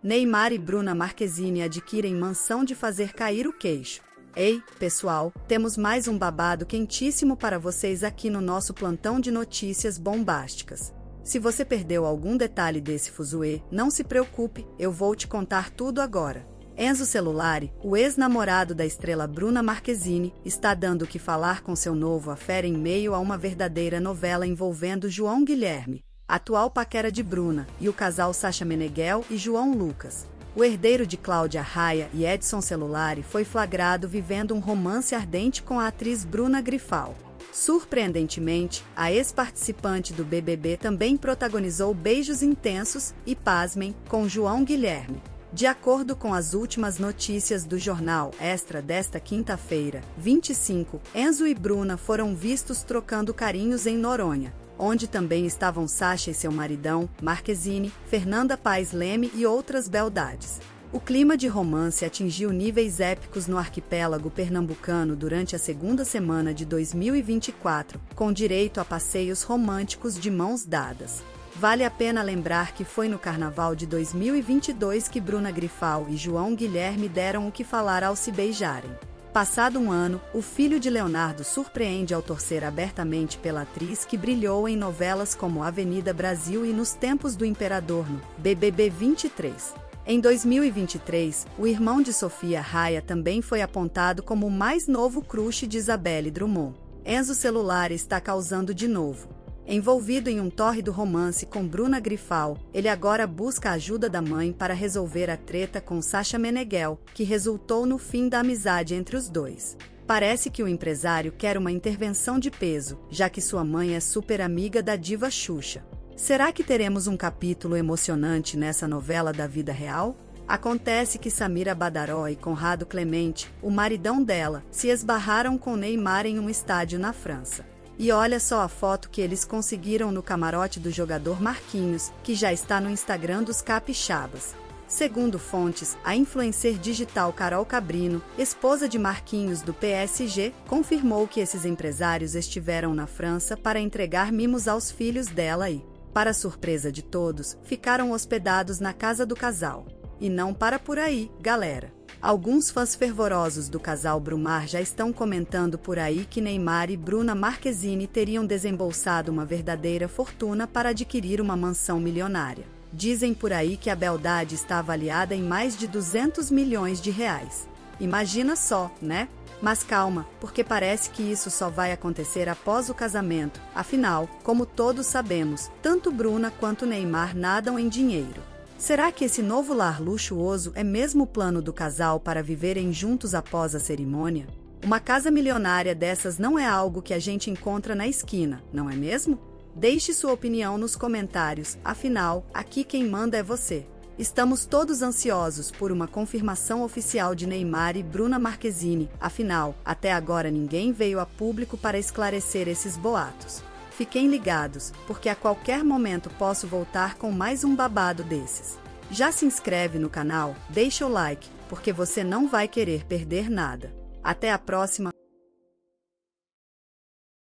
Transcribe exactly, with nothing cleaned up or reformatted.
Neymar e Bruna Marquezine adquirem mansão de fazer cair o queixo. Ei, pessoal, temos mais um babado quentíssimo para vocês aqui no nosso plantão de notícias bombásticas. Se você perdeu algum detalhe desse fuzuê, não se preocupe, eu vou te contar tudo agora. Enzo Celulari, o ex-namorado da estrela Bruna Marquezine, está dando o que falar com seu novo affair em meio a uma verdadeira novela envolvendo João Guilherme, atual paquera de Bruna, e o casal Sasha Meneghel e João Lucas. O herdeiro de Cláudia Raia e Edson Celulari foi flagrado vivendo um romance ardente com a atriz Bruna Grifal. Surpreendentemente, a ex-participante do B B B também protagonizou beijos intensos e, pasmem, com João Guilherme. De acordo com as últimas notícias do jornal Extra desta quinta-feira, vinte e cinco, Enzo e Bruna foram vistos trocando carinhos em Noronha, onde também estavam Sasha e seu maridão, Marquezine, Fernanda Paes Leme e outras beldades. O clima de romance atingiu níveis épicos no arquipélago pernambucano durante a segunda semana de dois mil e vinte e quatro, com direito a passeios românticos de mãos dadas. Vale a pena lembrar que foi no carnaval de dois mil e vinte e dois que Bruna Grifal e João Guilherme deram o que falar ao se beijarem. Passado um ano, o filho de Leonardo surpreende ao torcer abertamente pela atriz que brilhou em novelas como Avenida Brasil e Nos Tempos do Imperador no B B B vinte e três. Em dois mil e vinte e três, o irmão de Sofia Raia também foi apontado como o mais novo crush de Isabelle Drummond. Enzo Celulari está causando de novo. Envolvido em um tórrido romance com Bruna Grifal, ele agora busca a ajuda da mãe para resolver a treta com Sasha Meneghel, que resultou no fim da amizade entre os dois. Parece que o empresário quer uma intervenção de peso, já que sua mãe é super amiga da diva Xuxa. Será que teremos um capítulo emocionante nessa novela da vida real? Acontece que Samira Badaró e Conrado Clemente, o maridão dela, se esbarraram com Neymar em um estádio na França. E olha só a foto que eles conseguiram no camarote do jogador Marquinhos, que já está no Instagram dos capixabas. Segundo fontes, a influencer digital Carol Cabrino, esposa de Marquinhos do P S G, confirmou que esses empresários estiveram na França para entregar mimos aos filhos dela e, para surpresa de todos, ficaram hospedados na casa do casal. E não para por aí, galera. Alguns fãs fervorosos do casal Brumar já estão comentando por aí que Neymar e Bruna Marquezine teriam desembolsado uma verdadeira fortuna para adquirir uma mansão milionária. Dizem por aí que a beldade está avaliada em mais de duzentos milhões de reais. Imagina só, né? Mas calma, porque parece que isso só vai acontecer após o casamento. Afinal, como todos sabemos, tanto Bruna quanto Neymar nadam em dinheiro. Será que esse novo lar luxuoso é mesmo o plano do casal para viverem juntos após a cerimônia? Uma casa milionária dessas não é algo que a gente encontra na esquina, não é mesmo? Deixe sua opinião nos comentários, afinal, aqui quem manda é você. Estamos todos ansiosos por uma confirmação oficial de Neymar e Bruna Marquezine, afinal, até agora ninguém veio a público para esclarecer esses boatos. Fiquem ligados, porque a qualquer momento posso voltar com mais um babado desses. Já se inscreve no canal, deixa o like, porque você não vai querer perder nada. Até a próxima!